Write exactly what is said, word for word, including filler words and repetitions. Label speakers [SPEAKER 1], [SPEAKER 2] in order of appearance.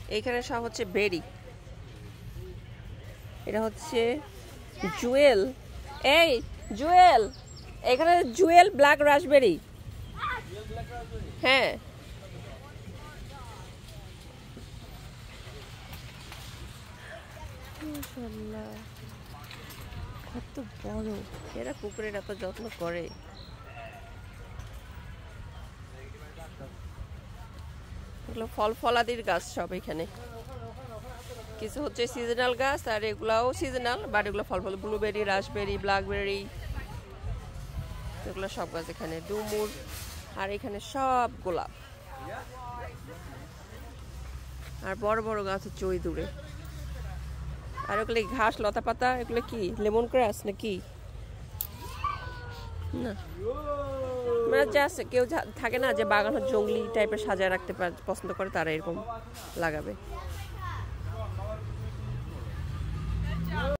[SPEAKER 1] এইখানে সব হচ্ছে বেরি। এটা হচ্ছে জুয়েল। এই জুয়েল, এখানে জুয়েল ব্ল্যাক রাসবেরি। হ্যাঁ, মাশাআল্লাহ কত বড়। এরা কুকুরের এত যত্ন করে। এগুলো ফল ফলাদির গাছ সব এখানে। কিছু হচ্ছে সিজনাল গাছ, আর এগুলাও সিজনাল, বাট এগুলো ফল ফল ব্লুবেরি, রাসবেরি, ব্ল্যাকবেরি, এগুলো সব গাছ এখানে। ডুমুর, আর এখানে সব গোলাপ। আর বড় বড় গাছ হচ্ছে ওই দূরে। আর ওগুলো ঘাস, লতা পাতা, এগুলো কি লেমন গ্রাস নাকি না, মানে জাস্ট কেউ থাকে না যে বাগান জঙ্গলি টাইপের সাজায় রাখতে পছন্দ করে, তারা এরকম লাগাবে।